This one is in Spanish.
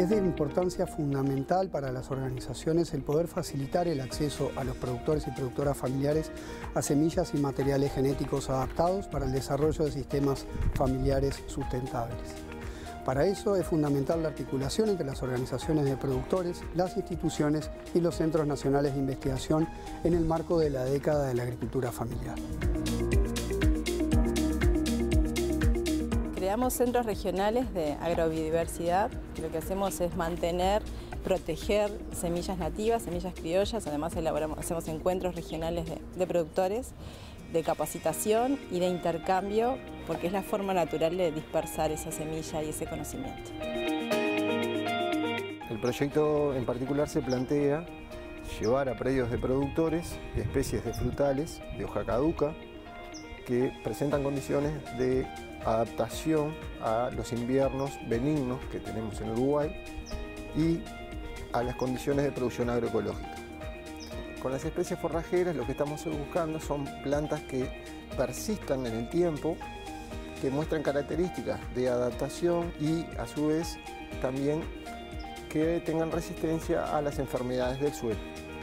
Es de importancia fundamental para las organizaciones el poder facilitar el acceso a los productores y productoras familiares a semillas y materiales genéticos adaptados para el desarrollo de sistemas familiares sustentables. Para eso es fundamental la articulación entre las organizaciones de productores, las instituciones y los centros nacionales de investigación en el marco de la década de la agricultura familiar. Creamos centros regionales de agrobiodiversidad. Lo que hacemos es mantener, proteger semillas nativas, semillas criollas. Además hacemos encuentros regionales de productores, de capacitación y de intercambio, porque es la forma natural de dispersar esa semilla y ese conocimiento. El proyecto en particular se plantea llevar a predios de productores especies de frutales de hoja caduca que presentan condiciones de adaptación a los inviernos benignos que tenemos en Uruguay y a las condiciones de producción agroecológica. Con las especies forrajeras lo que estamos buscando son plantas que persistan en el tiempo, que muestran características de adaptación y a su vez también que tengan resistencia a las enfermedades del suelo.